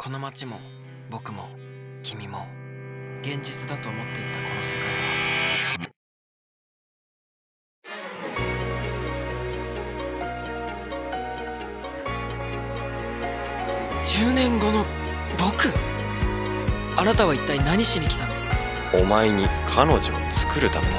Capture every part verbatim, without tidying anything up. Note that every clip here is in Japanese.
この街も僕も君も現実だと思っていたこの世界はじゅうねんごの僕。あなたは一体何しに来たんですか？ お前に彼女を作るためだ。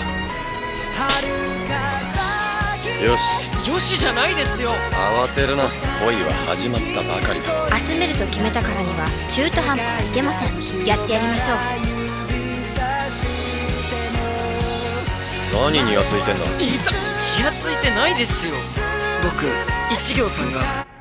よしよしじゃないですよ。 慌てるな、恋は始まったばかりだ。 集めると決めたからには中途半端はいけません。やってやりましょう。 何にやついてんだ。 いた気がついてないですよ。僕一行さんが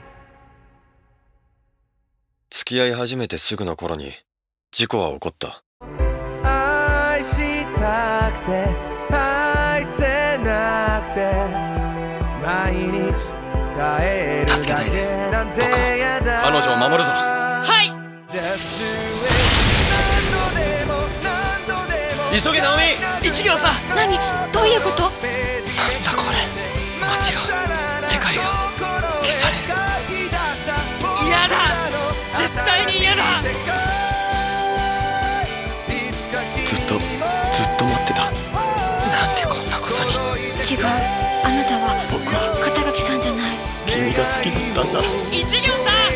付き合い始めてすぐの頃に事故は起こった。 愛したくて愛せなくて毎日帰るだ助けたいです。 けなんてやだ。 彼女を守るぞ。 はい。 急げナオミ。 一行さん。 何？どういうこと？ なんだこれ。街が世界が消される。嫌だ。絶対に嫌だ。 ずっとずっと待ってた。 なんでこんなことに。 違う。あなたは僕は肩書さんじゃない。 君が好きだったんだ。 一行さん。